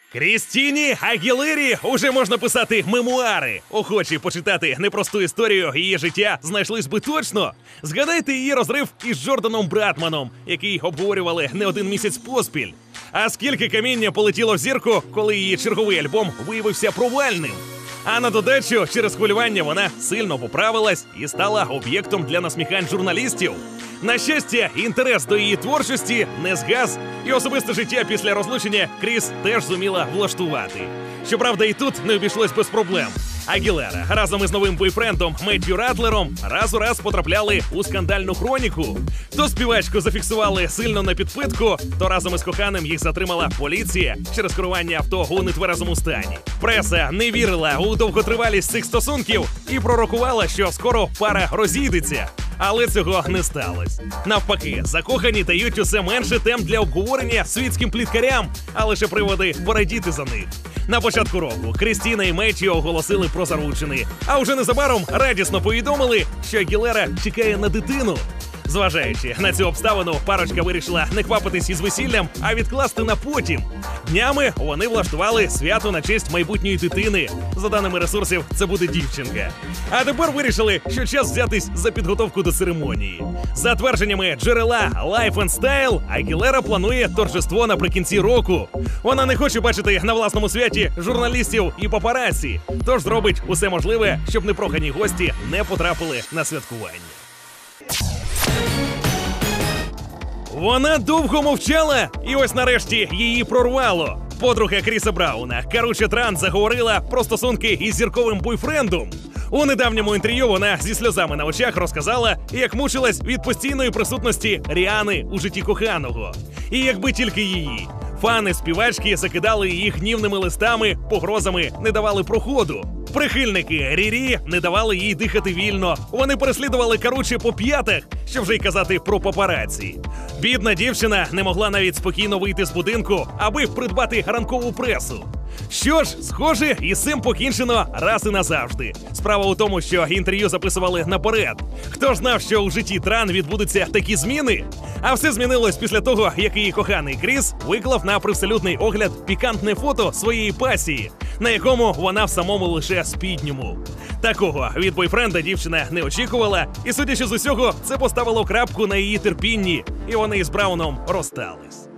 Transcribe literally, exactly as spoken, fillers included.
Крістіні Агілері уже можна писати мемуари. Охочі почитати непросту історію її життя знайшлись би точно. Згадайте її розрив із Джорданом Братманом, який обговорювали не один місяць поспіль. А скільки каміння полетіло в зірку, коли її черговий альбом виявився провальним. А на додачу, через хвилювання вона сильно поправилась і стала об'єктом для насміхань журналістів. На щастя, інтерес до її творчості не згас, і особисте життя після розлучення Кріс теж зуміла влаштувати. Щоправда, і тут не обійшлось без проблем. Агілера разом із новим бойфрендом Меттью Ратлером раз у раз потрапляли у скандальну хроніку. То співачку зафіксували сильно на підпитку, то разом із коханим їх затримала поліція через керування авто у нетверезому стані. Преса не вірила у довготривалість цих стосунків і пророкувала, що скоро пара розійдеться. Але цього не сталося. Навпаки, закохані дають усе менше тем для обговорення світським пліткарям, а лише приводи порадіти за них. На початку року Крістіна і Меттью оголосили про заручини, а вже незабаром радісно повідомили, що Агілера чекає на дитину. Зважаючи на цю обставину, парочка вирішила не квапитись із весіллям, а відкласти на потім. Днями вони влаштували свято на честь майбутньої дитини. За даними ресурсів, це буде дівчинка. А тепер вирішили, що час взятись за підготовку до церемонії. За твердженнями джерела Life and Style, Агілера планує торжество наприкінці року. Вона не хоче бачити на власному святі журналістів і папараці, тож зробить усе можливе, щоб непрохані гості не потрапили на святкування. Вона довго мовчала, і ось нарешті її прорвало. Подруга Кріса Брауна, Каруча Транс, заговорила про стосунки із зірковим бойфрендом. У недавньому інтерв'ю вона зі сльозами на очах розказала, як мучилась від постійної присутності Ріани у житті коханого. І якби тільки її. Фани співачки закидали її гнівними листами, погрозами, не давали проходу. Прихильники Рірі не давали їй дихати вільно. Вони переслідували Каручі по п'ятах, що вже й казати про папараці. Бідна дівчина не могла навіть спокійно вийти з будинку, аби придбати ранкову пресу. Що ж, схоже, із цим покінчено раз і назавжди. Справа у тому, що інтерв'ю записували наперед. Хто ж знав, що у житті Тран відбудуться такі зміни? А все змінилось після того, як її коханий Кріс виклав на привселюдний огляд пікантне фото своєї пасії, на якому вона в самому лише спідньому. Такого від бойфренда дівчина не очікувала, і судячи з усього, це поставило крапку на її терпінні, і вони із Брауном розстались.